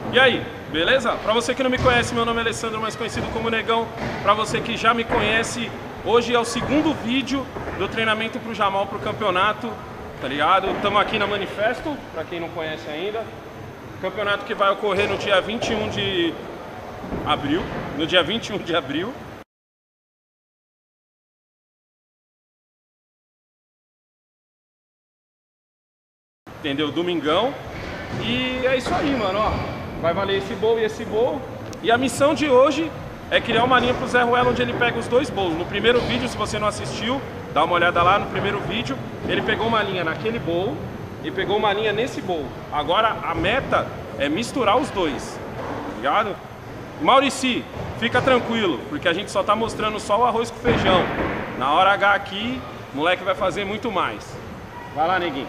E aí, beleza? Pra você que não me conhece, meu nome é Alessandro, mais conhecido como Negão. Pra você que já me conhece, hoje é o segundo vídeo do treinamento pro Jamal pro campeonato, tá ligado? Estamos aqui na Manifesto, pra quem não conhece ainda. Campeonato que vai ocorrer no dia 21 de abril. No dia 21 de abril. Entendeu? Domingão. E é isso aí, mano, ó. Vai valer esse bowl e esse bowl. E a missão de hoje é criar uma linha pro Zé Ruela onde ele pega os dois bowls. No primeiro vídeo, se você não assistiu, dá uma olhada lá no primeiro vídeo. Ele pegou uma linha naquele bowl e pegou uma linha nesse bowl. Agora a meta é misturar os dois, tá ligado? Maurici, fica tranquilo, porque a gente só tá mostrando só o arroz com feijão. Na hora H aqui, o moleque vai fazer muito mais. Vai lá, neguinho.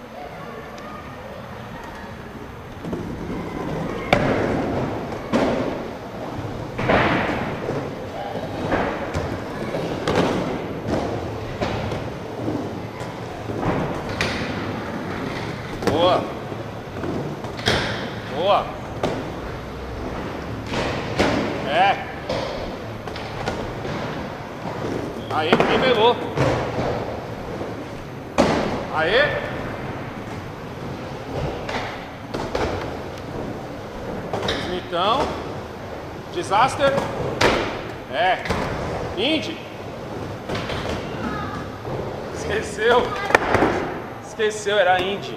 Boa. Boa. É. Aí, nivelou. Aí. Então. Disaster. É. Indy. Esqueceu. Esqueceu, era Indy.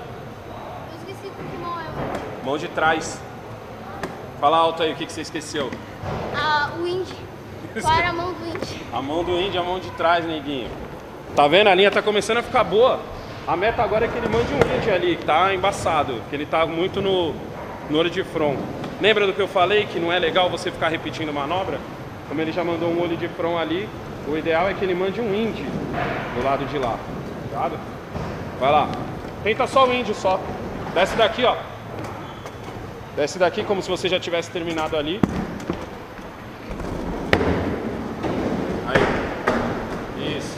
Mão de trás. Fala alto aí, o que você esqueceu? O Indy. Qual era a mão do Indy? A mão do Indy, a mão de trás, neguinho. Tá vendo? A linha tá começando a ficar boa. A meta agora é que ele mande um Indy ali, que tá embaçado. Que ele tá muito no olho de front. Lembra do que eu falei, que não é legal você ficar repetindo manobra? Como ele já mandou um olho de front ali, o ideal é que ele mande um Indy do lado de lá. Ligado? Vai lá. Tenta só o Indy só. Desce daqui, ó. Desce daqui como se você já tivesse terminado ali. Aí. Isso.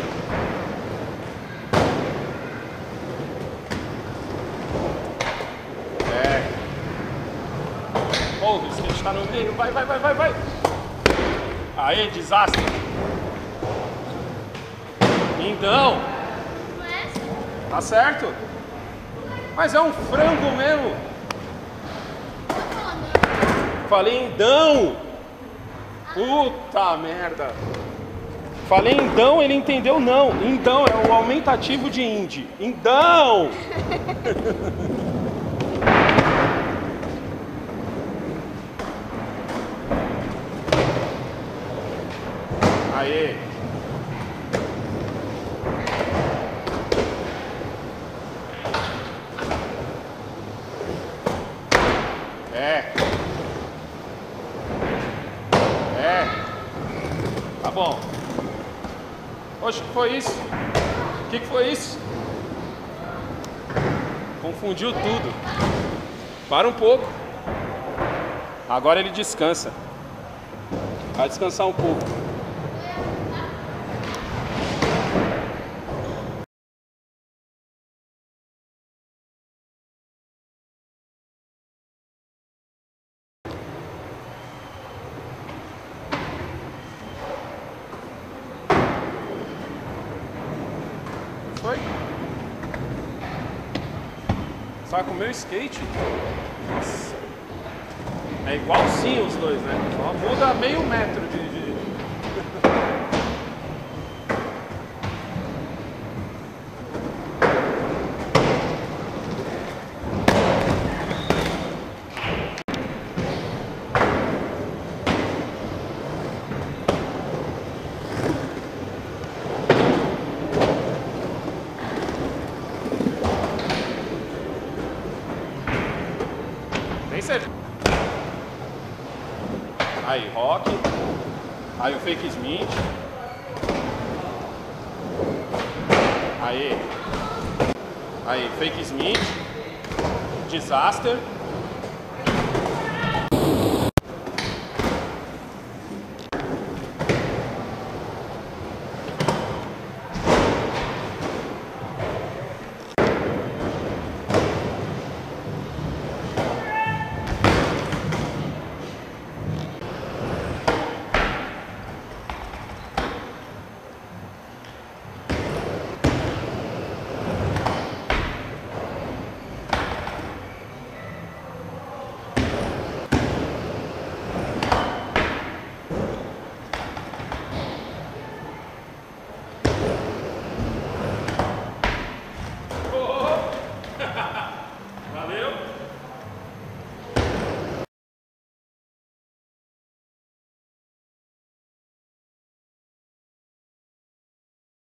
É. Porra, esse gente tá no meio. Vai, vai, vai, vai, vai. Aí, desastre. Então. Tá certo? Mas é um frango mesmo. Falei então. Puta merda. Falei então, ele entendeu não. Então é o aumentativo de Indy. Então. Aê. É. Tá bom. Oxe, o que foi isso? O que foi isso? Confundiu tudo. Para um pouco. Agora ele descansa. Vai descansar um pouco. Foi? Só com o meu skate? Nossa. É igualzinho os dois, né? Só muda meio metro de... Aí, rock. Aí o fake Smith. Aí. Aí, fake Smith. Disaster.